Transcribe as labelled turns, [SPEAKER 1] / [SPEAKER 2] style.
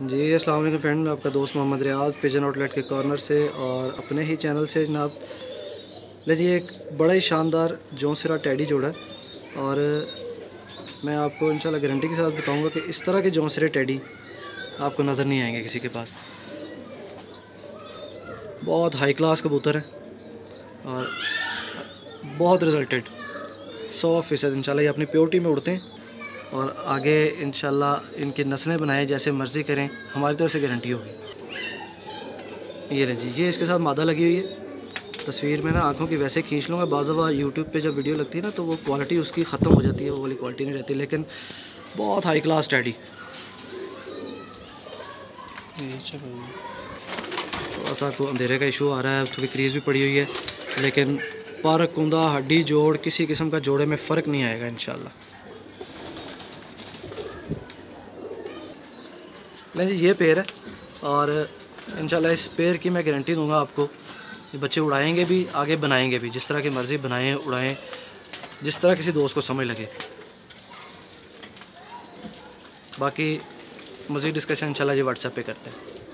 [SPEAKER 1] जी अस्सलाम वालेकुम फ्रेंड, आपका दोस्त मोहम्मद रियाज पिजन आउटलेट के कॉर्नर से और अपने ही चैनल से जनाब। लीजिए एक बड़ा ही शानदार जौनसिरा टैडी जोड़ा है और मैं आपको इंशाल्लाह गारंटी के साथ बताऊंगा कि इस तरह के जौनसिरे टैडी आपको नज़र नहीं आएंगे किसी के पास। बहुत हाई क्लास कबूतर है और बहुत रिजल्टेड 100% इंशाल्लाह ये अपनी प्योरिटी में उड़ते हैं और आगे इंशाल्लाह इनकी नस्लें बनाएं, जैसे मर्ज़ी करें, हमारी तरफ से गारंटी होगी। ये रहे जी, ये इसके साथ मादा लगी हुई है। तस्वीर में ना आँखों की वैसे खींच लूँगा, बाज़ दफ़ा यूट्यूब पे जब वीडियो लगती है ना तो वो क्वालिटी उसकी ख़त्म हो जाती है, वो वाली क्वालिटी नहीं रहती, लेकिन बहुत हाई क्लास टैडी। थोड़ा सा आपको अंधेरे का इशू आ रहा है, थोड़ी क्रीज़ भी पड़ी हुई है, लेकिन पर कुंदा हड्डी जोड़ किसी किस्म का जोड़े में फ़र्क नहीं आएगा इंशाल्लाह। नहीं जी, ये पेड़ है और इंशाल्लाह इस पेड़ की मैं गारंटी दूंगा आपको। ये बच्चे उड़ाएंगे भी, आगे बनाएंगे भी, जिस तरह की मर्ज़ी बनाएं उड़ाएं, जिस तरह किसी दोस्त को समझ लगे। बाकी मज़ीद डिस्कशन इंशाल्लाह जी व्हाट्सएप पे करते हैं।